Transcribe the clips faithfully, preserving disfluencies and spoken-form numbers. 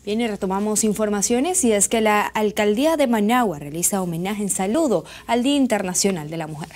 Bien, y retomamos informaciones y es que la Alcaldía de Managua realiza homenaje en saludo al Día Internacional de la Mujer.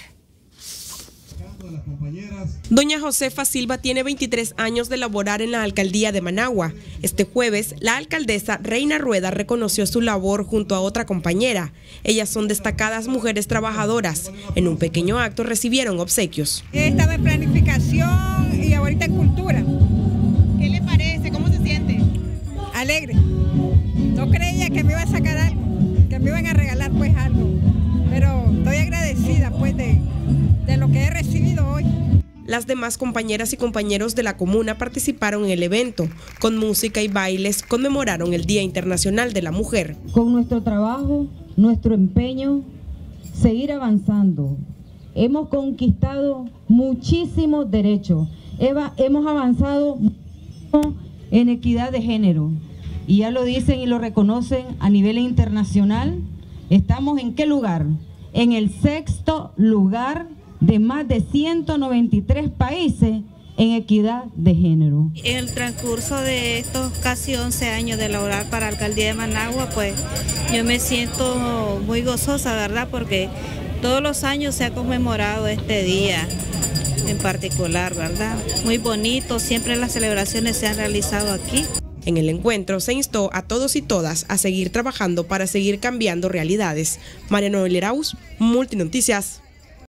Doña Josefa Silva tiene veintitrés años de laborar en la Alcaldía de Managua. Este jueves, la alcaldesa Reina Rueda reconoció su labor junto a otra compañera. Ellas son destacadas mujeres trabajadoras. En un pequeño acto recibieron obsequios. Estaba en planificación y ahorita en cultura. ¿Qué le parece? ¿Cómo se siente? Alegre. No creía que me iba a sacar algo, que me iban a regalar pues algo, pero estoy agradecida pues de, de lo que he recibido hoy. Las demás compañeras y compañeros de la comuna participaron en el evento. Con música y bailes conmemoraron el Día Internacional de la Mujer. Con nuestro trabajo, nuestro empeño, seguir avanzando. Hemos conquistado muchísimos derechos. Hemos avanzado en equidad de género. Y ya lo dicen y lo reconocen a nivel internacional. ¿Estamos en qué lugar? En el sexto lugar de más de ciento noventa y tres países en equidad de género. En el transcurso de estos casi once años de laborar para la Alcaldía de Managua, pues yo me siento muy gozosa, ¿verdad? Porque todos los años se ha conmemorado este día en particular, ¿verdad? Muy bonito, siempre las celebraciones se han realizado aquí. En el encuentro se instó a todos y todas a seguir trabajando para seguir cambiando realidades. Mariano Leraus, Multinoticias.